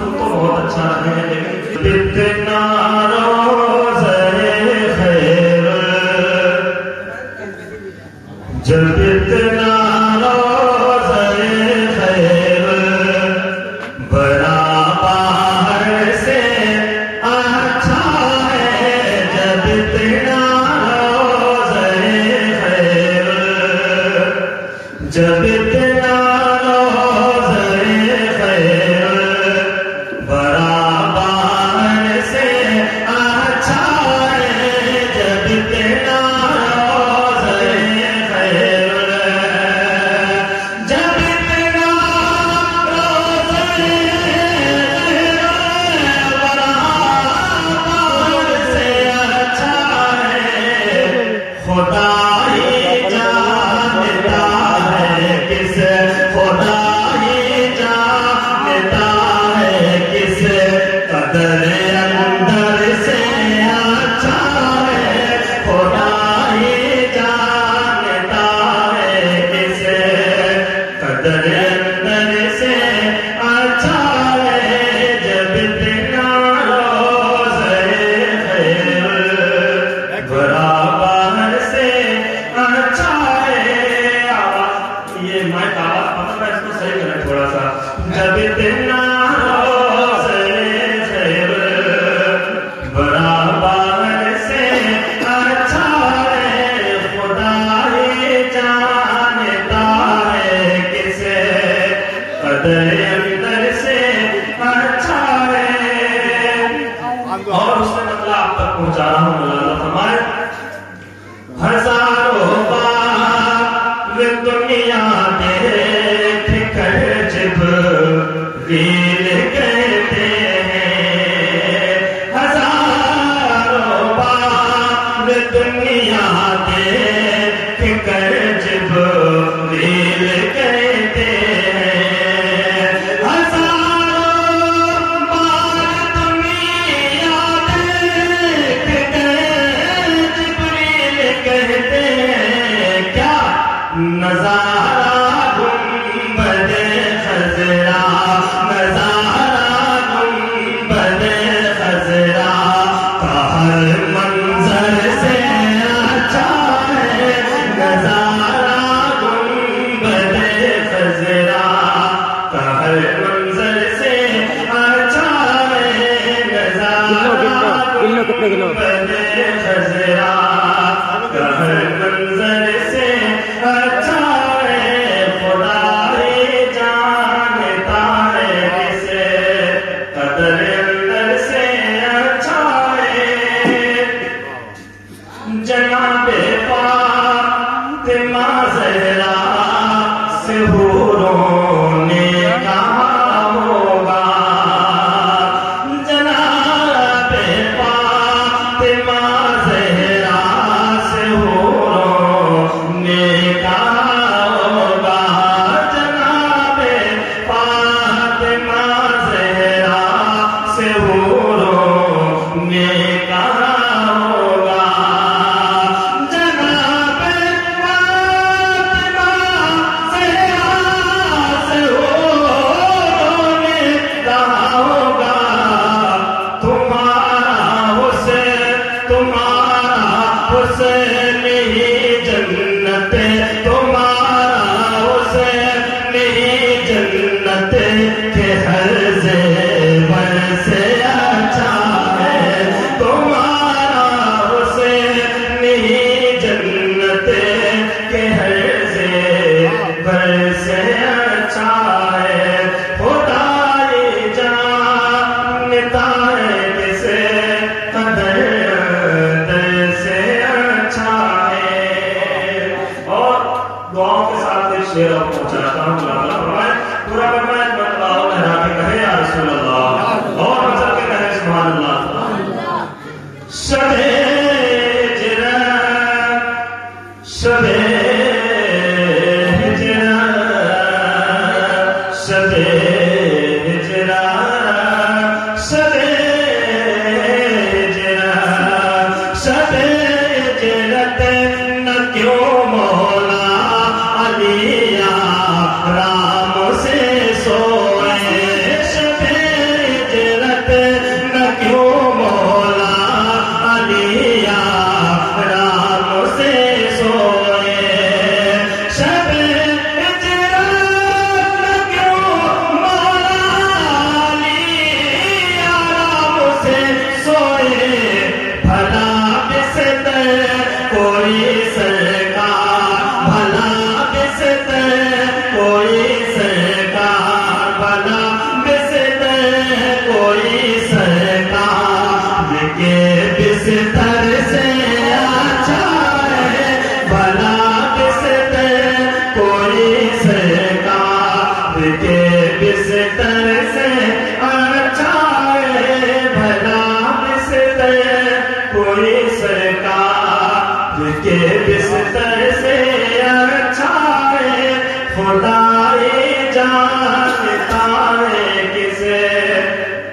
تم تو بہت اچھا رہے ہیں لیکن اتنا روزہ خیر جب اتنا روزہ خیر بڑا باہر سے اچھا ہے جب اتنا روزہ خیر جب اتنا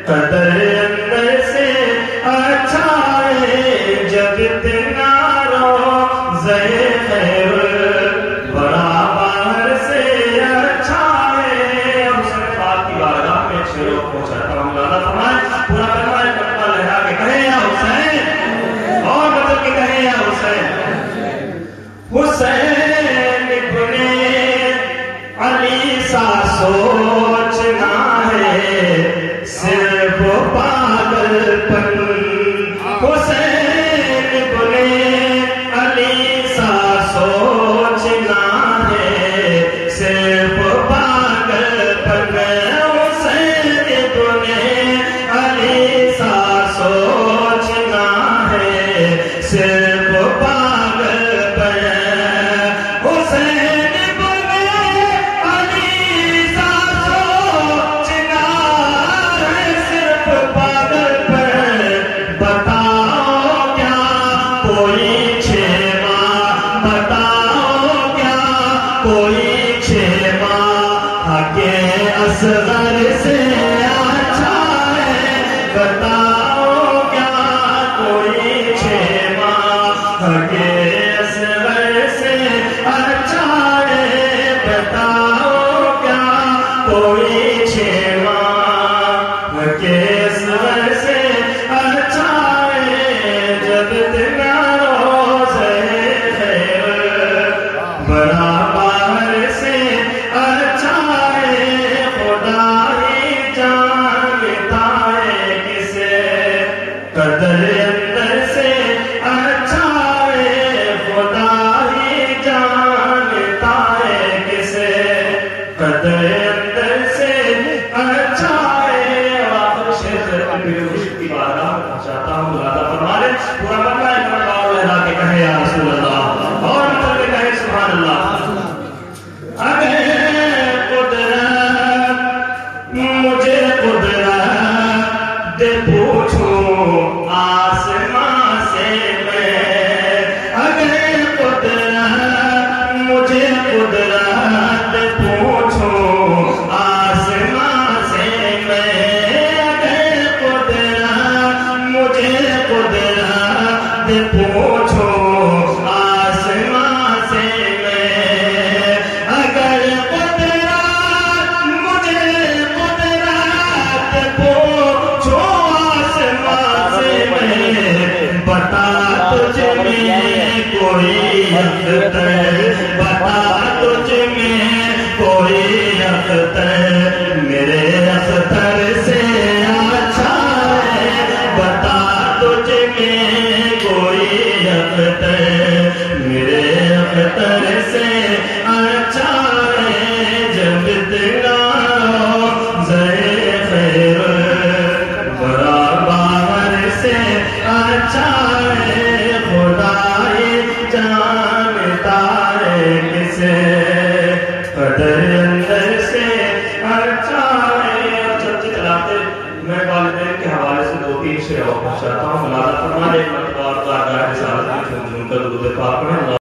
قدر اندر سے اچھا ہے جب اتنا روزہ خیر بڑا باہر سے اچھا ہے. اور اس نے پاک کی بارگاہ میں اچھے لوگ پہنچاتا ہوں. مولانا فرمائے پورا فرمائے کلمہ لہرا کے کہیں یا حسین اور بدل کے کہیں یا حسین. حسین ابن علی سا سوچنا ہے صرف پاگل پن. حسین ابن علی سا سوچنا ہے صرف پاگل پن. حسین ابن علی سا سوچنا ہے صرف پاگل پن. حسین ابن علی سا سوچنا ہے صرف پاگل پن. بتاؤ کیا کوئی چھیما بتاؤ کیا کوئی چھیما حق اصغر سے اچھا ہے. بتاؤ کیا کوئی چھیما حق اصغر سے اچھا ہے. بتاؤ کیا کوئی چھیما حق اصغر سے اچھا ہے جب اتنا روزہ خیر بڑا باہر سے اچھا ہے. خدا ہی جانتا ہے کسے قدر اندر سے اچھا ہے. خدا ہی جانتا ہے کسے قدر اندر سے اچھا ہے. اور آخر شیخ کی بارگاہ میں پہنچاتا ہوں. مولانا فرمائے پورا بندہ ایک مرتبہ اور لہرا کے کہے یا رسول اللہ اور مطلب کے کہے سبحان اللہ. اگر قدرت مجھے قدرت پوچھوں آسمان سے میں. اگر قدرت مجھے قدرت پوچھوں آسمان سے میں. اگر قدرت مجھے قدرت پوچھوں آسمان سے میں. اگر قدرت مجھے قدرت پوچھوں آسمان سے میں. بتا تجھ میں کوئی اختر بتا تجھ میں کوئی اختر میرے اختر سے اچھا ہے. بتا تجھ میں کوئی اختر میرے اختر سے اچھا ہے جب اتنا روزہ خیر بڑا باہر سے اچھا ہے. خدا ہی جانتا ہے کسے قدر اندر سے اچھا ہے. چلتے چلاتے میں والدین کے حوالے سے 2-3 شعر اور پہنچاتا ہوں. مولانا فرمائے ایک مرتبہ اور بارگاہ رسالت میں جھوم جھوم کر درود پاک پڑھیں.